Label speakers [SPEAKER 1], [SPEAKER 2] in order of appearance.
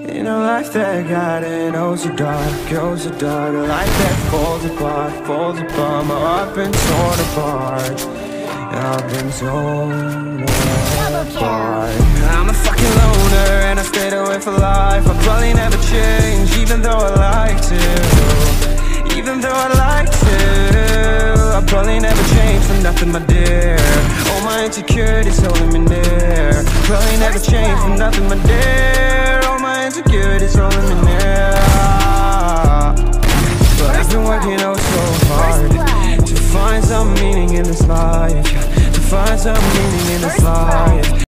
[SPEAKER 1] In a life that got it, oh so dark, oh so dark. A life that falls apart. My heart been torn apart. I've been torn apart. I'm a fucking loner and I stayed away for life. I'll probably never change, even though I like to. Even though I like to, I'll probably never change for nothing, my dear. All my insecurities holding me near. Probably never change for nothing, my dear. All my insecurities holding me near. But I've been working oh so hard to find some meaning in this life. To find some meaning in this life.